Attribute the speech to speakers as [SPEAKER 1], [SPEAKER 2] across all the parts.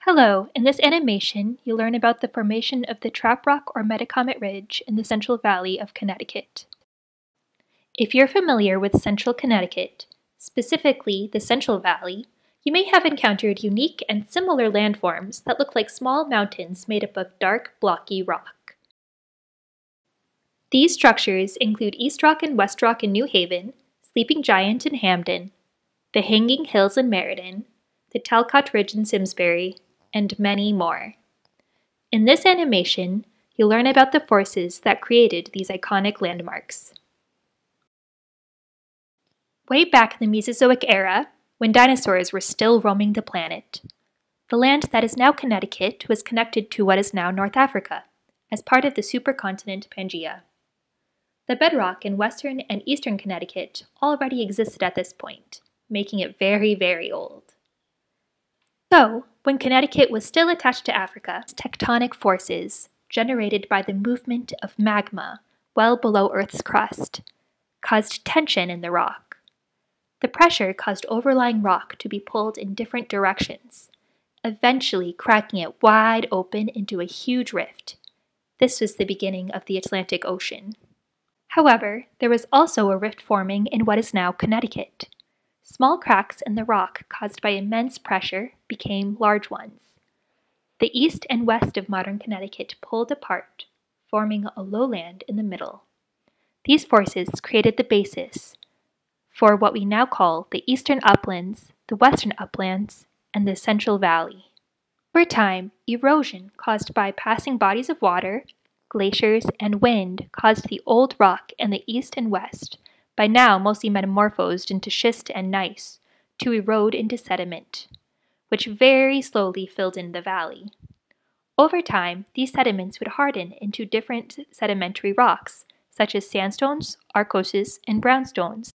[SPEAKER 1] Hello, in this animation, you'll learn about the formation of the Traprock or Metacomet Ridge in the Central Valley of Connecticut. If you're familiar with Central Connecticut, specifically the Central Valley, you may have encountered unique and similar landforms that look like small mountains made up of dark, blocky rock. These structures include East Rock and West Rock in New Haven, Sleeping Giant in Hamden, the Hanging Hills in Meriden, the Talcott Ridge in Simsbury, and many more. In this animation, you'll learn about the forces that created these iconic landmarks. Way back in the Mesozoic era, when dinosaurs were still roaming the planet, the land that is now Connecticut was connected to what is now North Africa, as part of the supercontinent Pangaea. The bedrock in western and eastern Connecticut already existed at this point, making it very, very old. So, when Connecticut was still attached to Africa, tectonic forces, generated by the movement of magma well below Earth's crust, caused tension in the rock. The pressure caused overlying rock to be pulled in different directions, eventually cracking it wide open into a huge rift. This was the beginning of the Atlantic Ocean. However, there was also a rift forming in what is now Connecticut. Small cracks in the rock caused by immense pressure became large ones. The east and west of modern Connecticut pulled apart, forming a lowland in the middle. These forces created the basis for what we now call the eastern uplands, the western uplands, and the Central Valley. Over time, erosion caused by passing bodies of water, glaciers, and wind caused the old rock in the east and west, by now mostly metamorphosed into schist and gneiss, to erode into sediment, which very slowly filled in the valley. Over time, these sediments would harden into different sedimentary rocks, such as sandstones, arkoses, and brownstones.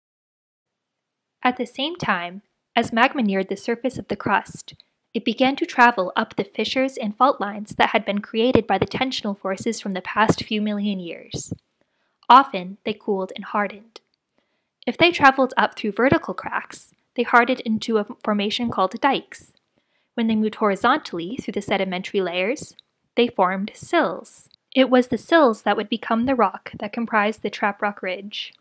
[SPEAKER 1] At the same time, as magma neared the surface of the crust, it began to travel up the fissures and fault lines that had been created by the tensional forces from the past few million years. Often, they cooled and hardened. If they traveled up through vertical cracks, they hardened into a formation called dikes. When they moved horizontally through the sedimentary layers, they formed sills. It was the sills that would become the rock that comprised the Traprock Ridge.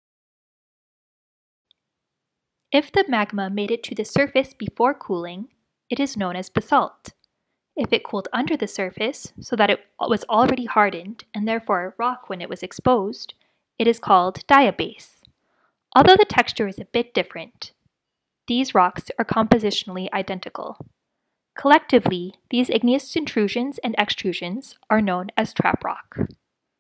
[SPEAKER 1] If the magma made it to the surface before cooling, it is known as basalt. If it cooled under the surface, so that it was already hardened and therefore a rock when it was exposed, it is called diabase. Although the texture is a bit different, these rocks are compositionally identical. Collectively, these igneous intrusions and extrusions are known as traprock.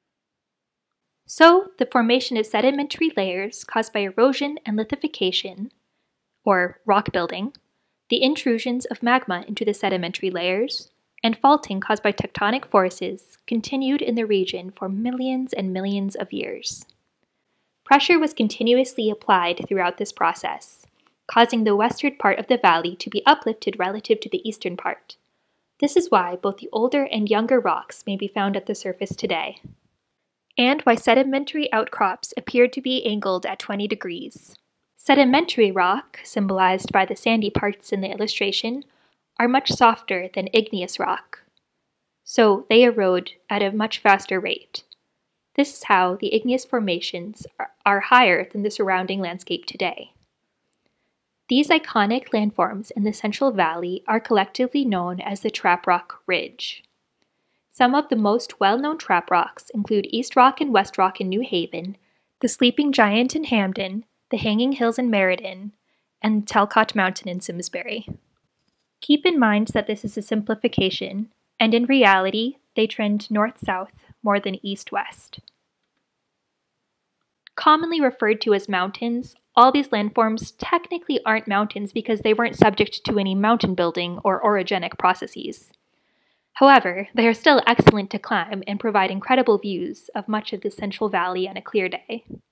[SPEAKER 1] So, the formation of sedimentary layers caused by erosion and lithification, or rock building, the intrusions of magma into the sedimentary layers, and faulting caused by tectonic forces continued in the region for millions and millions of years. Pressure was continuously applied throughout this process, causing the western part of the valley to be uplifted relative to the eastern part. This is why both the older and younger rocks may be found at the surface today, and why sedimentary outcrops appeared to be angled at 20 degrees. Sedimentary rock, symbolized by the sandy parts in the illustration, are much softer than igneous rock, so they erode at a much faster rate. This is how the igneous formations are higher than the surrounding landscape today. These iconic landforms in the Central Valley are collectively known as the Traprock Ridge. Some of the most well-known traprocks include East Rock and West Rock in New Haven, the Sleeping Giant in Hamden, the Hanging Hills in Meriden, and Talcott Mountain in Simsbury. Keep in mind that this is a simplification, and in reality, they trend north-south more than east-west. Commonly referred to as mountains, all these landforms technically aren't mountains because they weren't subject to any mountain building or orogenic processes. However, they are still excellent to climb and provide incredible views of much of the Central Valley on a clear day.